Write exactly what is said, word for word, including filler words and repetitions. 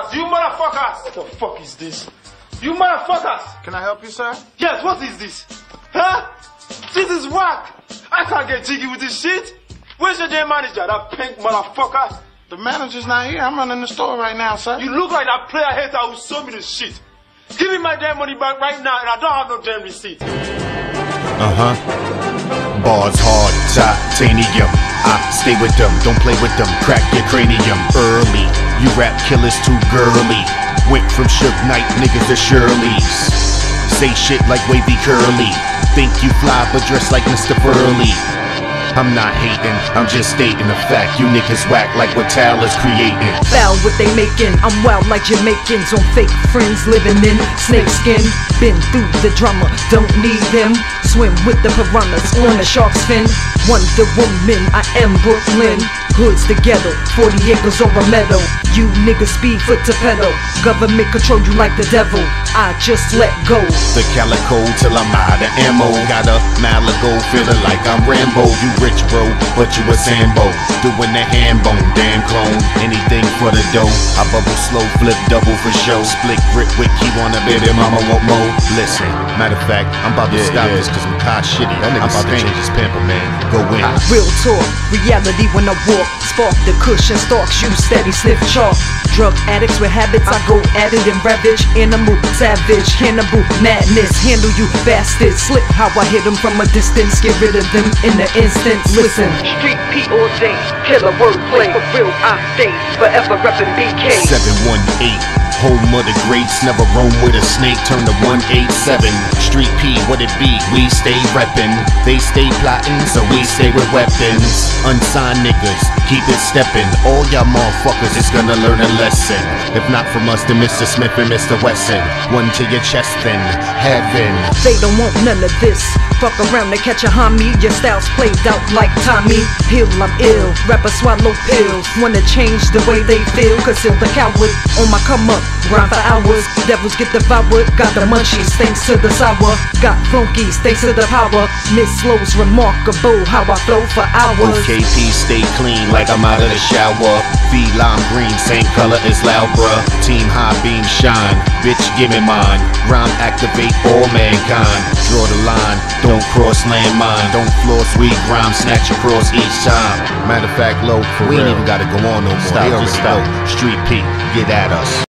motherfuckers! You motherfuckers! What the fuck is this? You motherfuckers! Can I help you, sir? Yes, what is this? Huh? This is whack! I can't get jiggy with this shit! Where's your damn manager, that pink motherfucker? The manager's not here. I'm running the store right now, sir. You look like that player hater who sold me the shit. Give me my damn money back right now, and I don't have no damn receipt. Uh-huh. Bars hard, titanium. I stay with them, don't play with them. Crack your cranium early. You rap killers too girly. Went from Suge Knight niggas to Shirley's. Say shit like wavy curly. Think you fly but dress like Mister Burley. I'm not hating, I'm just stating the fact. You niggas whack like what Tyler's creating. Foul what they making, I'm wild like Jamaicans on fake friends living in snakeskin. Been through the drama, don't need them. Swim with the piranhas on a shark's fin. Wonder Woman, I am Brooklyn. Hoods together, forty acres or a meadow. You niggas speed foot to pedal. Government control you like the devil. I just let go. The calico till I'm out of ammo. Got a Maligo, feeling like I'm Rambo. You rich bro, but you a Sambo. Doing the hand bone, damn clone. Anything for the dough. I bubble slow, flip double for show. Split grip with key on a baby mama want more. Listen, matter of fact, I'm about to yeah, stop yeah. this cause I'm caught shitty. That I'm about stink. to change his pamper, man. Go in. Real talk, reality when I walk. Spark the cushion, stalks you steady, sniff chalk. Drug addicts with habits, I go at it and ravage. Animal, savage, cannibal, madness. Handle you bastards, slip how I hit them from a distance. Get rid of them in the instant. Listen, Street P all day, killer wordplay. For real, I stay forever reppin' B K. seven one eight, home of the greats. Never roam with a snake, turn to one eight seven. Street P, what it be? We stay reppin'. They stay plotting, so we stay with weapons. Unsigned niggas, keep it steppin'. All y'all motherfuckers is gonna learn a lesson. If not from us, then Mister Smith and Mister Wesson. One to your chest then, heaven. They don't want none of this. Fuck around, they catch a homie. Your style's played out like Tommy Hill, I'm ill, rapper swallow pills. Wanna change the way they feel, conceal the coward. On my come up, grind for hours. Devils get devoured, got the munchies thanks to the sour. Got flunkies thanks to the power. Miss Slow's remarkable, how I flow for hours. O K P stay clean like I'm out of the shower. V lime green, same color as loud bruh. Team high beam shine, bitch give me mine. Rhyme activate all mankind. Draw the line, don't cross landmine. Don't floor sweet rhyme, snatch across each time. Matter of fact, low, for we real. ain't even gotta go on no more. Stop, just stop. Street P, get at us.